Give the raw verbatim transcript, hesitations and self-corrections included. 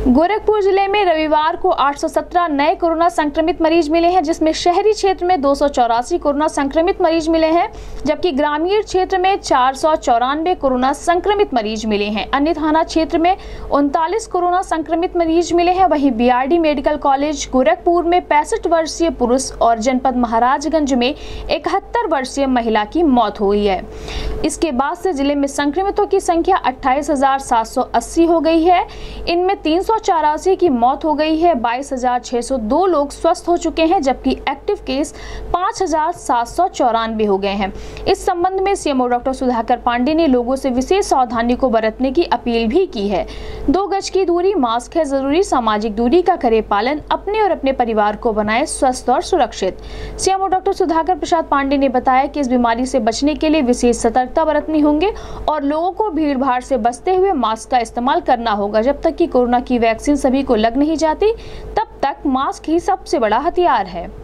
गोरखपुर जिले में रविवार को आठ सौ सत्रह नए कोरोना संक्रमित मरीज मिले हैं, जिसमें शहरी क्षेत्र में दो सौ चौरासी कोरोना संक्रमित मरीज मिले हैं, जबकि ग्रामीण क्षेत्र में चार सौ चौरानवे कोरोना संक्रमित मरीज मिले हैं। अन्य थाना क्षेत्र में उनतालीस कोरोना संक्रमित मरीज मिले हैं। वहीं बीआरडी मेडिकल कॉलेज गोरखपुर में पैंसठ वर्षीय पुरुष और जनपद महाराजगंज में इकहत्तर वर्षीय महिला की मौत हुई है। इसके बाद से जिले में संक्रमितों की संख्या अट्ठाईस हजार सात सौ अस्सी हो गई है। इनमें तीन सौ चौरासी की मौत हो गई है। बाईस हजार छह सौ दो लोग स्वस्थ हो चुके हैं, जबकि एक्टिव केस पाँच हजार सात सौ चौरानवे हो गए हैं। इस संबंध में सीएमओ डॉक्टर सुधाकर पांडे ने लोगों से विशेष सावधानी को बरतने की अपील भी की है। दो गज की दूरी, मास्क है जरूरी, सामाजिक दूरी का करे पालन, अपने और अपने परिवार को बनाए स्वस्थ और सुरक्षित। सीएमओ डॉक्टर सुधाकर प्रसाद पांडे ने बताया कि इस बीमारी से बचने के लिए विशेष सतर्कता बरतनी होंगे और लोगों को भीड़ भाड़ से बचते हुए मास्क का इस्तेमाल करना होगा। जब तक कि कोरोना की वैक्सीन सभी को लग नहीं जाती, तब तक मास्क ही सबसे बड़ा हथियार है।